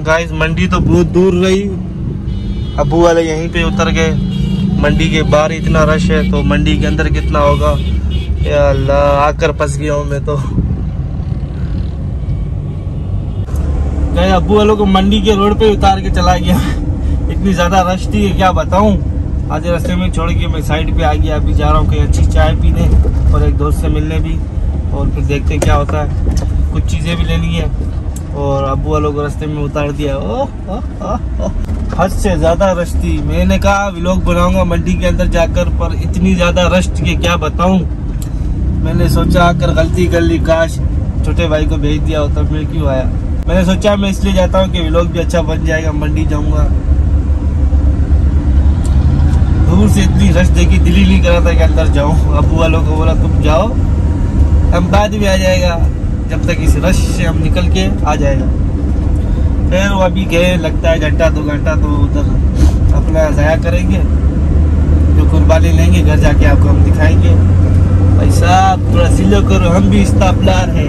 Guys मंडी तो बहुत दूर रही, अबू वाले यहीं पे उतर गए। मंडी के बाहर इतना रश है तो मंडी के अंदर कितना होगा या अल्लाह, आकर फंस गया हूँ मैं तो। गाइस अबू वालों को मंडी के रोड पे उतार के चला गया। इतनी ज्यादा रश थी क्या बताऊं। आज रास्ते में छोड़ के मैं साइड पे आ गया। अभी जा रहा हूँ कहीं अच्छी चाय पीने और एक दोस्त से मिलने भी, और फिर देखते हैं क्या होता है। कुछ चीज़ें भी लेनी है और अबू वालों को रास्ते में उतार दिया। हद से ज़्यादा रश थी। मैंने कहा व्लॉग बनाऊंगा मंडी के अंदर जाकर, पर इतनी ज़्यादा रश थी कि क्या बताऊं। मैंने सोचा आकर गलती कर ली, काश छोटे भाई को भेज दिया होता, मैं क्यों आया। मैंने सोचा मैं इसलिए जाता हूँ कि व्लॉग भी अच्छा बन जाएगा। मंडी जाऊँगा, दूर से इतनी रश देखी दिल ही नहीं करा था कि अंदर जाऊँ। अबू वालों को बोला तुम जाओ, हम बाद में आ जाएगा, जब तक इस रश से हम निकल के आ जाएगा। फिर वो अभी गए, लगता है घंटा 2 घंटा तो उधर अपना ज़ाया करेंगे। जो कुर्बानी लेंगे घर जाके आपको हम दिखाएंगे। भाई साहब थोड़ा सिलो करो, हम भी इस्ताफलार हैं।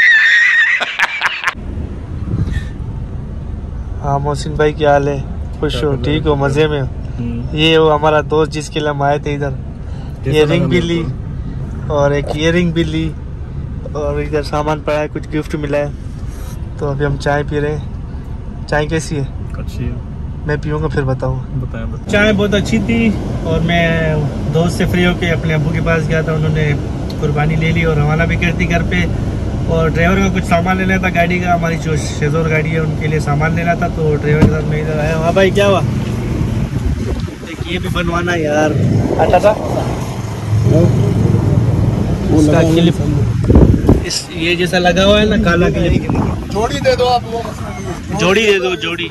हाँ मोहसिन भाई क्या हाल है? खुश हो? ठीक हो? मजे में हो? ये वो हमारा दोस्त जिसके लिए हम आए थे इधर, ये रिंग भी ली और एक इयरिंग भी ली, और इधर सामान पड़ा है, कुछ गिफ्ट मिला है। तो अभी हम चाय पी रहे हैं। चाय कैसी है? अच्छी है। मैं पीऊँगा फिर बताऊँगा। चाय बहुत अच्छी थी। और मैं दोस्त से फ्री होके अपने अब्बू के पास गया था, उन्होंने कुर्बानी ले ली और रवाना भी कर दी घर पे। और ड्राइवर को कुछ सामान लेना था गाड़ी का, हमारी जो शेजोर गाड़ी है उनके लिए सामान लेना था, तो ड्राइवर के साथ मैं इधर आया। हाँ भाई क्या हुआ? ये भी बनवाना यार, आता था उसका क्लिप, इस ये जैसा लगा हुआ है ना काला क्लिप, जोड़ी दे दो आप, जोड़ी दे दो जोड़ी।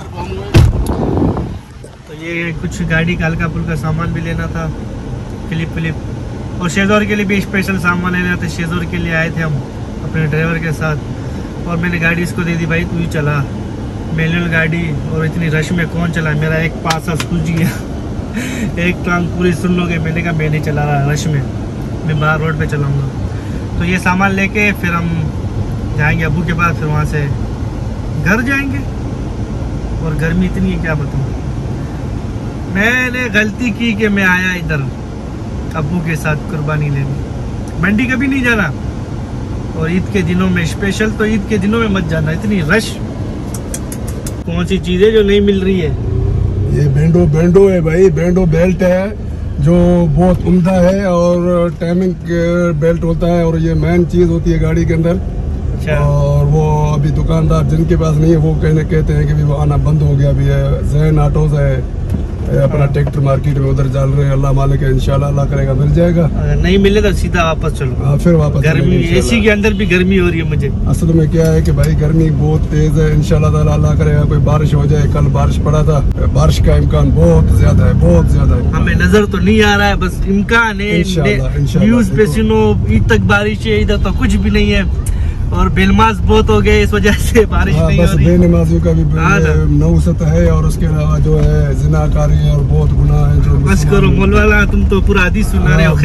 तो ये कुछ गाड़ी का हल्का फुल्का सामान भी लेना था, क्लिप, और शेजोर के लिए भी स्पेशल सामान लेना था। शेजोर के लिए आए थे हम अपने ड्राइवर के साथ, और मैंने गाड़ी इसको दे दी, भाई तू ही चला, मैनुअल गाड़ी, और इतनी रश में कौन चला। मेरा एक पासा सूझ गया, एक टांग पूरी सुन लोगे। मैंने कहा मैं नहीं चला रहा रश में, मैं बाहर रोड पे चलाऊंगा। तो ये सामान लेके फिर हम जाएंगे अबू के पास, फिर वहाँ से घर जाएंगे। और गर्मी इतनी है क्या बताऊँ। मैंने गलती की कि मैं आया इधर अबू के साथ कुर्बानी लेने। मंडी कभी नहीं जाना, और ईद के दिनों में स्पेशल, तो ईद के दिनों में मत जाना, इतनी रश। कौन सी चीज़ें जो नहीं मिल रही है? ये बैंडो है भाई, बैंडो बेल्ट है जो बहुत उम्दा है, और टाइमिंग बेल्ट होता है, और ये मेन चीज होती है गाड़ी के अंदर। अच्छा। और वो अभी दुकानदार जिनके पास नहीं है वो कहते हैं कि वो आना बंद हो गया। अभी जैन ऑटोज है अपना ट्रैक्टर मार्केट में, उधर चल रहे हैं। अल्लाह मालिक है, इंशाल्लाह अल्लाह करेगा मिल जाएगा। अगर नहीं मिले तो सीधा वापस चलो। फिर वापस गर्मी, एसी के अंदर भी गर्मी हो रही है मुझे। असल में क्या है कि भाई गर्मी बहुत तेज है। इंशाल्लाह ताला अल्लाह करेगा कोई बारिश हो जाए। कल बारिश पड़ा था, बारिश का इम्कान बहुत ज्यादा है, बहुत ज्यादा है। हमें नजर तो नहीं आ रहा है, बस इम्कान है। न्यूज पे सुनो ईद तक बारिश है, इधर तो कुछ भी नहीं है। और बेनमाज बहुत हो गए, इस वजह से बारिश नहीं हो रही। बेनमाजियों का भी नौसत है, और उसके अलावा जो है जिनाकारी है और बहुत गुनाह है जो। बस करो मौलवाला, तुम तो पूरा हदीस सुना रहे हो।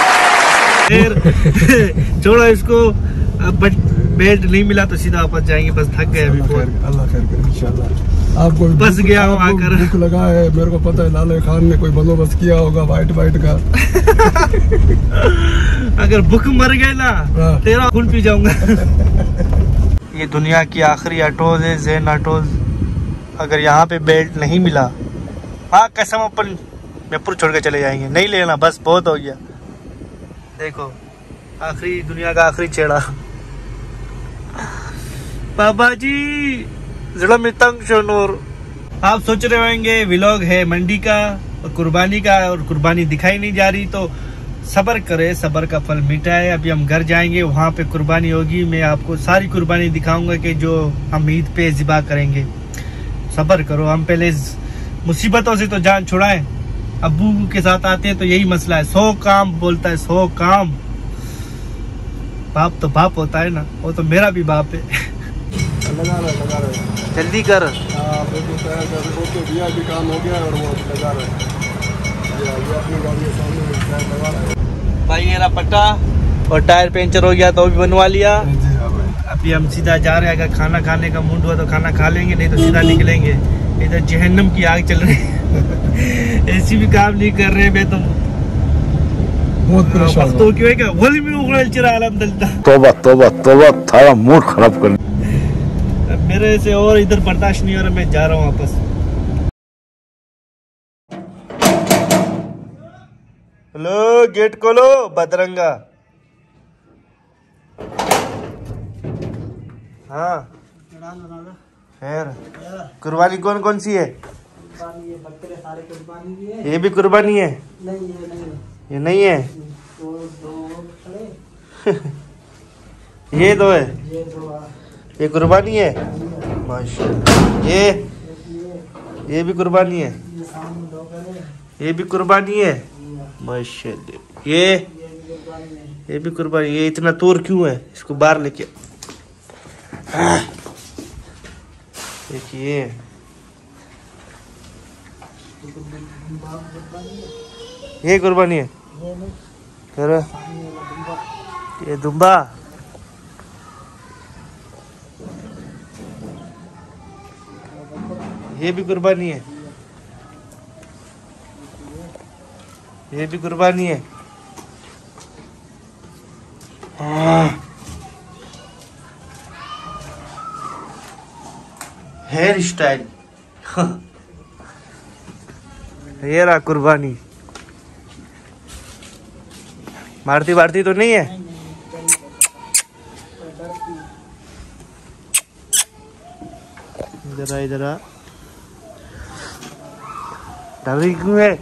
खैर छोड़ो इसको। बट बेल्ट नहीं मिला तो सीधा वापस जाएंगे, बस थक गए अभी। अल्लाह खैर करे इंशाल्लाह। आपको बस गया हूँ आकर, भूख लगा है, मेरे को पता है लाले खान ने कोई बंदोबस्त किया होगा वाइट का। अगर भूख मर गए ना तेरा खून पी जाऊंगा। ये दुनिया की आखिरी ऑटोज है, जैन ऑटोज। अगर यहाँ पे बेल्ट नहीं मिला, हाँ कसम अपन मेपुर छोड़ के चले जाएंगे, नहीं लेना, बस बहुत हो गया। देखो आखिरी, दुनिया का आखिरी छेड़ा। बाबा जी जरा में तंग शोनूर। आप सोच रहे होंगे व्लॉग है मंडी का और कुर्बानी का, और कुर्बानी दिखाई नहीं जा रही, तो सब्र करे, सब्र का फल मीठा है। अभी हम घर जाएंगे, वहाँ पे कुर्बानी होगी। मैं आपको सारी कुर्बानी दिखाऊंगा कि जो हम ईद पे ज़िबा करेंगे। सब्र करो, हम पहले मुसीबतों से तो जान छुड़ाएं। अब्बू के साथ आते हैं तो यही मसला है, 100 काम बोलता है, 100 काम। बाप तो बाप होता है ना, वो तो मेरा भी बाप है। लगा रहे जल्दी कर। भी काम हो गया और वो लगा रहे अपनी गाड़ी के सामने लगा रहे। भाई मेरा पट्टा और टायर पंचर हो गया तो भी बनवा लिया। अभी हम सीधा जा रहे हैं। अगर खाना खाने का मूड हुआ तो खाना खा लेंगे, नहीं तो सीधा निकलेंगे। इधर जहन्नम की आग चल रही है। ऐसी भी काम नहीं कर रहे। मैं तो बहुत परेशान हूं। तो क्यों है क्या होली में उगल चिरा आलम दलता। तौबा तौबा तौबा, थारा मूड खराब कर। मेरे से और इधर बर्दाश्त नहीं हो रहा, मैं जा रहा हूँ वापस। हेलो, गेट खोलो बदरंगा। हाँ खैर, कुर्बानी कौन कौन सी है? ये भी कुर्बानी है? ये नहीं है। ये दो है, ये कुर्बानी है माशाल्लाह। ये भी कुर्बानी है, ये भी कुर्बानी है माशाल्लाह। ये भी कुर्बानी। ये इतना तोड़ क्यों है? इसको बाहर लेके देखिए। ये कुर्बानी है। ये दुम्बा। ये भी कुर्बानी है, ये भी कुर्बानी है। Hair style. ये रहा कुर्बानी। मारती वारती तो नहीं है? इधर आ। डर रही क्यों है?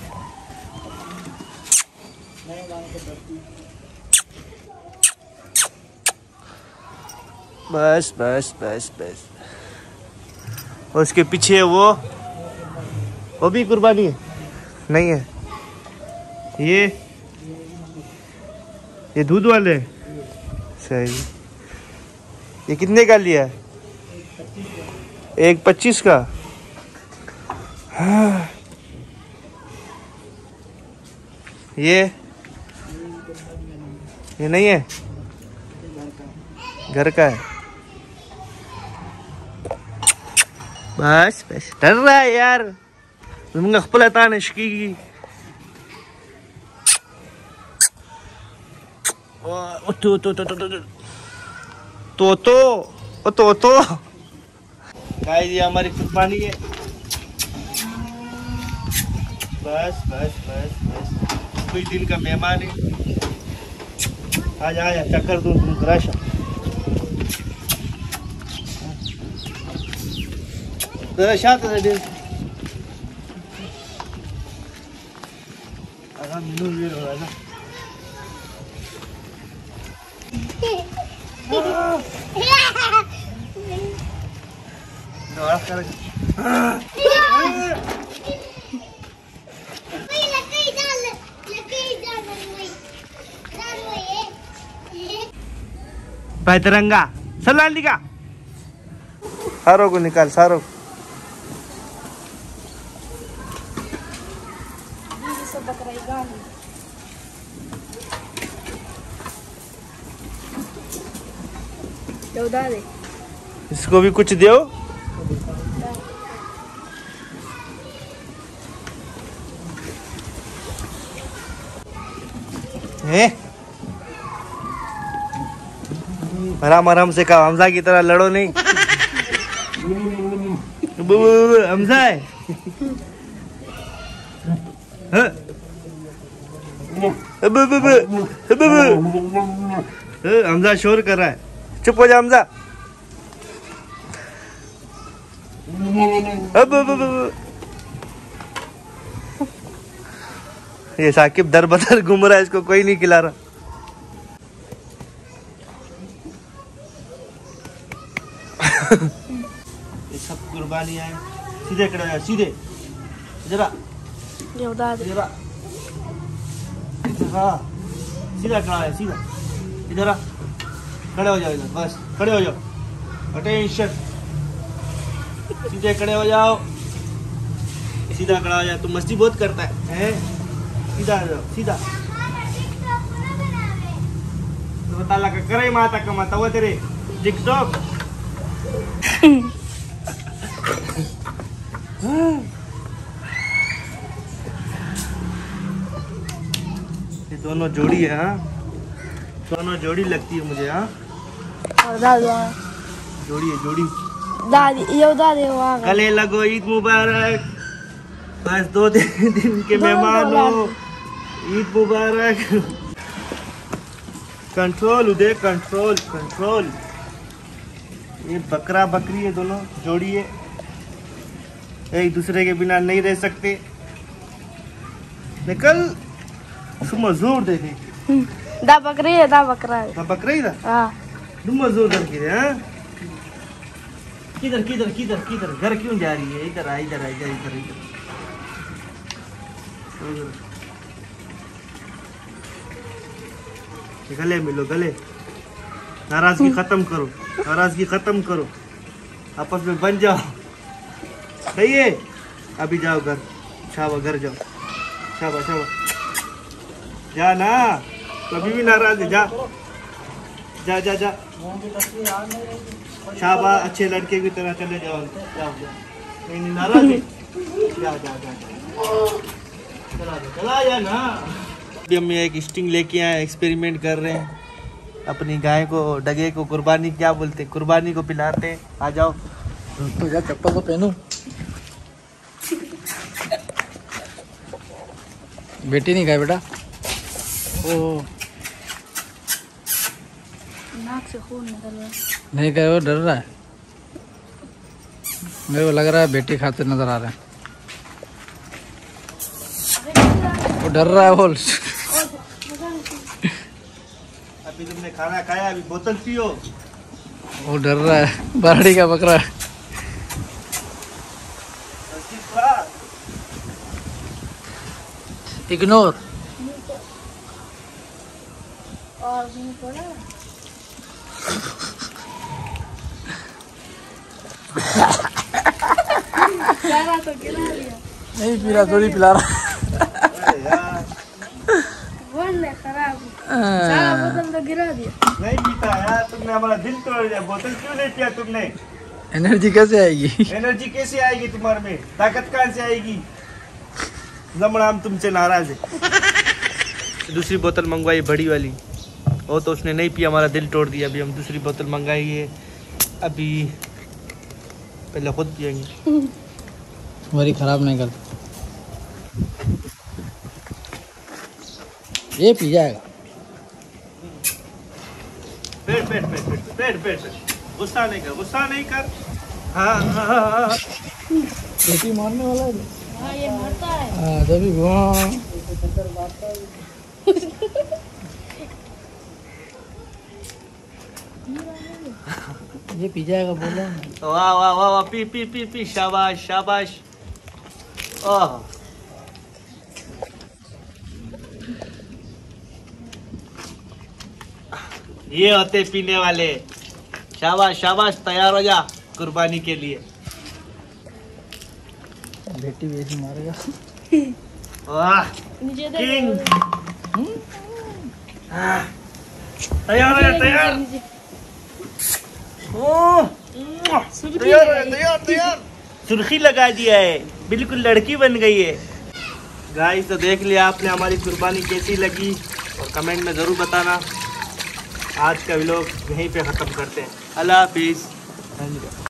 बस बस बस बस। और उसके पीछे वो भी कुर्बानी है? नहीं है। ये दूध वाले सही। ये कितने का लिया है? 1.25 का। हाँ। ये नहीं है, घर का है। बस बस, डर रहा है यार। तो गाइस, ये हमारी कुर्बानी है। बस बस बस बस, कुछ दिन का मेहमान है। आजा चक्कर दूं तुम क्रश। शांत रह। मेनू वीर हो रहा है। तिरंगा सलाल का सारों को निकाल, सारों दे। इसको भी कुछ दो। आराम आराम से कहा, हमजा की तरह लड़ो नहीं। हमजा है। हमजा शोर कर रहा है। चुप हो जा हमजा। ये साकिब दर बदर घूम रहा है, इसको कोई नहीं खिला रहा। ये सब कुर्बानियां हैं। सीधे खड़े हो जा, सीधे जरा जरा। हाँ, सीधा खड़ा है, सीधा इधर आ। खड़े हो जाओ इधर, बस खड़े हो जाओ। अटेंशन, सीधे खड़े हो जाओ। सीधा खड़ा हो जाओ। तू मस्ती बहुत करता है? सीधा आ जाओ, सीधा। तो ताला का करे माता का माता वो तेरे टिकटॉक। ये दोनों जोड़ी है। हाँ, दोनों जोड़ी लगती है मुझे। हाँ, जोड़ी है, जोड़ी। गले लगो, ईद मुबारक। बस 2 दिन के मेहमान हो, ईद मुबारक। Control Uday, control control. ये बकरा बकरी है, दोनों जोड़ी है, एक दूसरे के बिना नहीं रह सकते। निकल सुमा जोर दे दे। दा बकरी है, दा बकरा है। दा बकरा ही दा। हाँ। तुम जोर करके हाँ। किधर किधर किधर किधर घर क्यों जा रही है? इधर आ, इधर आ, इधर इधर इधर। गले मिलो, गले। नाराजगी खत्म करो, नाराजगी खत्म करो, आपस में बन जाओ। सही है? अभी जाओ घर, शाबा घर जाओ, शाबा शाबा जा ना, कभी भी नाराज है, जा जा जा जा, शाबा अच्छे लड़के की तरह चले जाओ, जाओ जाओ। नहीं नाराज है, जा जा जा, चला जा ना। अभी हम एक स्टिंग लेके आए, एक्सपेरिमेंट कर रहे हैं। अपनी गाय को, डगे को कुर्बानी, क्या बोलते, कुर्बानी को पिलाते हैं। आ जाओ। तो जा, चप्पल तो पहनूं। बेटी नहीं खाए बेटा। ओ नाक से खून निकल रहा है। नहीं खाए, वो डर रहा है। मेरे को लग रहा है बेटी खाते नजर आ रहे हैं। वो डर रहा है बोल। अभी तुमने खाना खाया, अभी बोतल पियो। वो डर रहा है, बारड़ी का बकरा है। इग्नोर। और भी पड़ा सारा तो गिरा दिया। नहीं पी रहा, थोड़ी पिला रहा। बोल खराब, सारा बोतल तो गिरा दिया। नहीं पीता यार, तुमने हमारा दिल तोड़ दिया। बोतल क्यों नहीं पिया तुमने? एनर्जी कैसे आएगी? एनर्जी कैसे आएगी तुम्हारे में? ताकत कहाँ से आएगी? जमड़ा हम तुमसे नाराज है। दूसरी बोतल मंगवाई, बड़ी वाली, वो तो उसने नहीं पिया, हमारा दिल तोड़ दिया। अभी हम दूसरी बोतल मंगाई है, अभी पहले खुद पियेंगे। तुम्हारी खराब नहीं करती, ये पी जाएगा। बैठ बैठ बैठ बैठ बैठ बैठ बैठ, गुस्सा नहीं कर, गुस्सा नहीं कर। हाँ हाँ हाँ, बेटी मारने वाला है। हाँ ये मरता है। हाँ तभी ये पी जाएगा, बोला। वाह वाह वाह वाह, पी पी पी पी, शाबाश शाबाश। ओह, ये होते पीने वाले। शाबाश शाबाश, तैयार हो जा कुर्बानी के लिए। बेटी बेटी मारेगा। वाह नीचे किंग, तैयार है, तैयार। ओह, तैयार है, तैयार तैयार। सुर्खी लगा दिया है, बिल्कुल लड़की बन गई है। गाइस तो देख लिया आपने हमारी कुर्बानी कैसी लगी, और कमेंट में ज़रूर बताना। आज का व्लॉग यहीं पे ख़त्म करते हैं। अल्लाह हाफिज़।